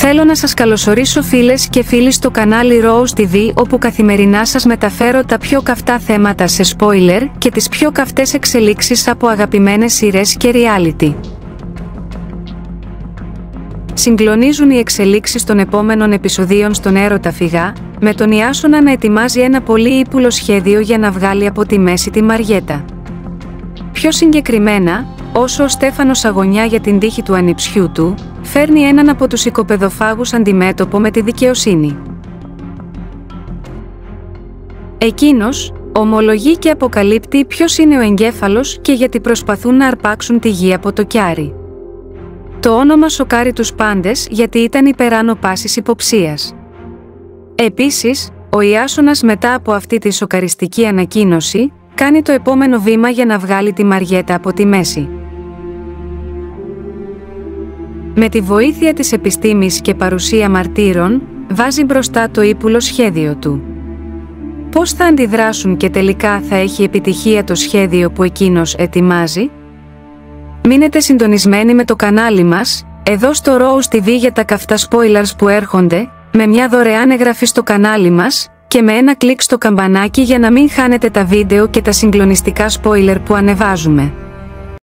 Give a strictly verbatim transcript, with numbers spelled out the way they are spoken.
Θέλω να σας καλωσορίσω φίλες και φίλοι στο κανάλι Rose τι βι, όπου καθημερινά σας μεταφέρω τα πιο καυτά θέματα σε spoiler και τις πιο καυτές εξελίξεις από αγαπημένες σειρές και reality. Συγκλονίζουν οι εξελίξεις των επόμενων επεισοδίων στον έρωτα φυγά, με τον Ιάσονα να ετοιμάζει ένα πολύ ύπουλο σχέδιο για να βγάλει από τη μέση τη Μαριέτα. Πιο συγκεκριμένα, όσο ο Στέφανος αγωνιά για την τύχη του ανιψιού του, φέρνει έναν από τους οικοπεδοφάγους αντιμέτωπο με τη δικαιοσύνη. Εκείνος ομολογεί και αποκαλύπτει ποιος είναι ο εγκέφαλος και γιατί προσπαθούν να αρπάξουν τη γη από το Κιάρη. Το όνομα σοκάρει τους πάντες γιατί ήταν υπεράνω πάσης υποψίας. Επίσης, ο Ιάσονας μετά από αυτή τη σοκαριστική ανακοίνωση, κάνει το επόμενο βήμα για να βγάλει τη Μαριέτα από τη μέση. Με τη βοήθεια της επιστήμης και παρουσία μαρτύρων, βάζει μπροστά το ύπουλο σχέδιο του. Πώς θα αντιδράσουν και τελικά θα έχει επιτυχία το σχέδιο που εκείνος ετοιμάζει? Μείνετε συντονισμένοι με το κανάλι μας, εδώ στο Rose τι βι για τα καυτά spoilers που έρχονται, με μια δωρεάν εγγραφή στο κανάλι μας, και με ένα κλικ στο καμπανάκι για να μην χάνετε τα βίντεο και τα συγκλονιστικά spoiler που ανεβάζουμε.